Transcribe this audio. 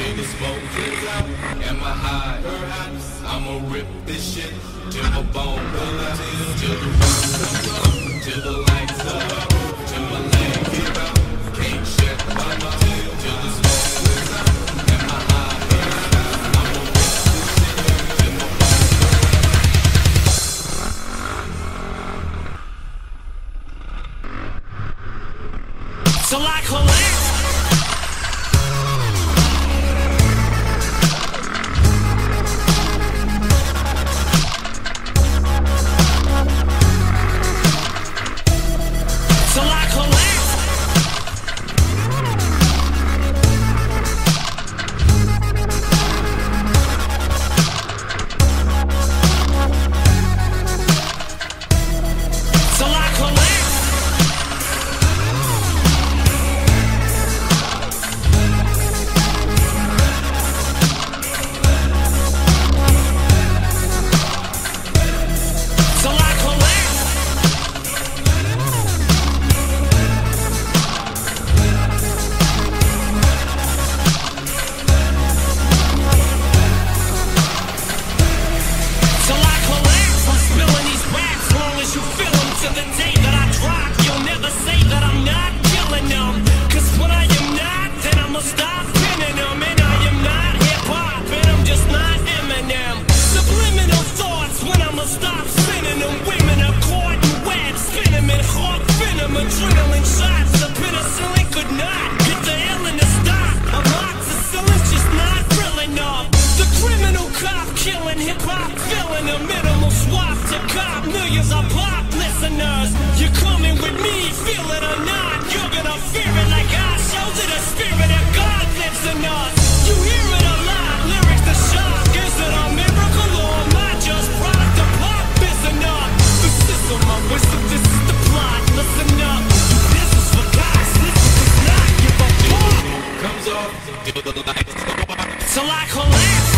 till the smoke clears out. Am I high? I'ma rip this shit till my bone hurt. Till the roof comes up, till the lights up, till my leg give out. Can't shut my mouth till the smoke clears out. Am I high? I'ma rip this shit till my bone hurt. Till I collapse. Till I collapse.